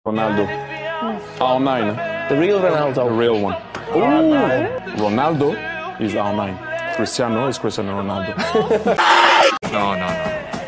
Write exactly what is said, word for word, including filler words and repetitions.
Ronaldo. R nine. The real Ronaldo. The real one. Ooh. Ronaldo is R nine. Cristiano is Cristiano Ronaldo. No, no, no.